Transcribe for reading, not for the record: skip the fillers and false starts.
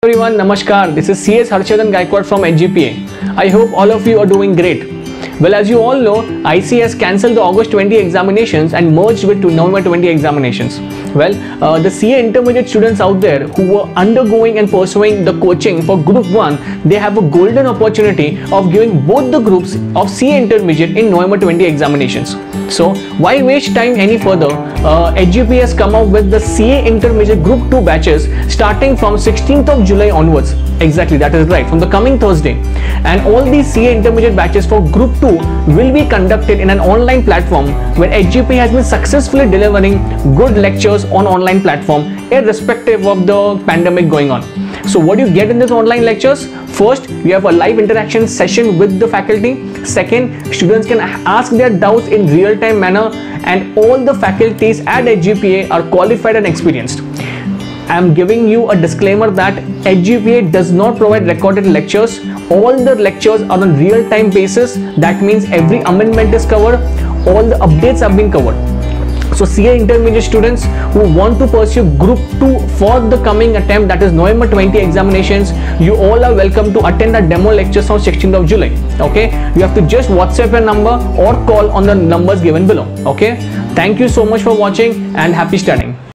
everyone, Namaskar. This is CS Harshadan Gaikwad from HGPA. I hope all of you are doing great. Well, as you all know, IC has cancelled the August 20 examinations and merged with November 20 examinations. Well, the CA intermediate students out there who were undergoing and pursuing the coaching for Group 1, they have a golden opportunity of giving both the groups of CA intermediate in November 20 examinations. So, why waste time any further? HGPA has come out with the CA intermediate Group 2 batches starting from 16th of July onwards. Exactly, that is right, from the coming Thursday. And all these CA intermediate batches for Group 2 will be conducted in an online platform where HGPA has been successfully delivering good lectures on online platform irrespective of the pandemic going on. So what do you get in these online lectures? First, you have a live interaction session with the faculty. Second, students can ask their doubts in real-time manner, and all the faculties at HGPA are qualified and experienced. I am giving you a disclaimer that HGPA does not provide recorded lectures. All the lectures are on real-time basis. That means every amendment is covered, all the updates have been covered. So CA intermediate students who want to pursue Group 2 for the coming attempt, that is November 20 examinations, you all are welcome to attend the demo lectures on 16th of July. Okay, you have to just WhatsApp your number or call on the numbers given below. Okay, thank you so much for watching and happy studying.